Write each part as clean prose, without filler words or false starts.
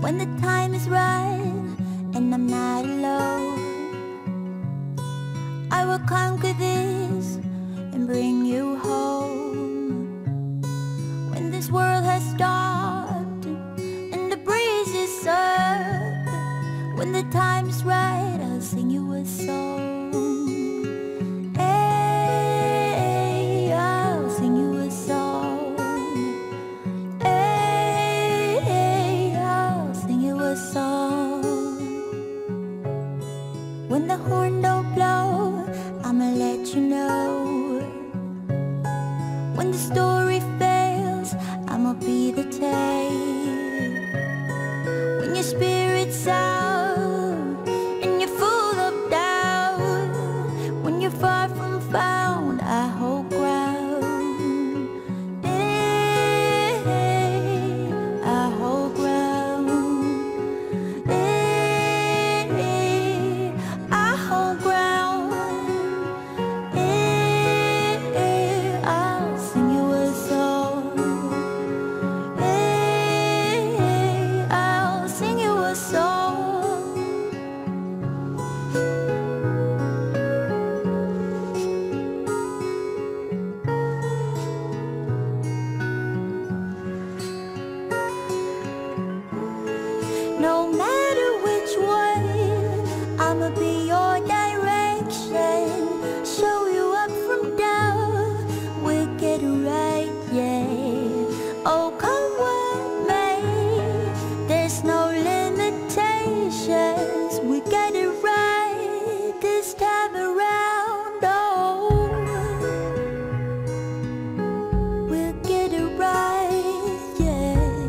when the time is right and I'm not alone. I will conquer this and bring you home. When this world has stopped and the breeze is up, when the time is right, I'll sing you a song. Hey, I'll sing you a song. Hey, I'll sing you a song. When the horn don't blow, I'ma let you know. When the story fails, I'ma be the tape. When your spirit's out and you're full of doubt, when you're far from found, I hold ground. Hey, I hold ground. Hey, I hold ground. Hey, I'll sing you a song. Hey, I'll sing you a song. No matter which way, I'ma be your direction. Show you up from down, we'll get it right, yeah. Oh, come what may, there's no limitations. We get it right this time around, oh. We'll get it right, yes.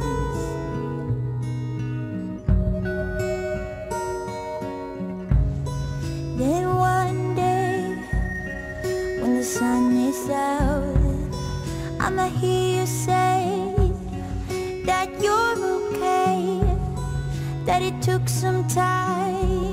Then one day, when the sun is out, I'ma hear you say that you're okay, that it took some time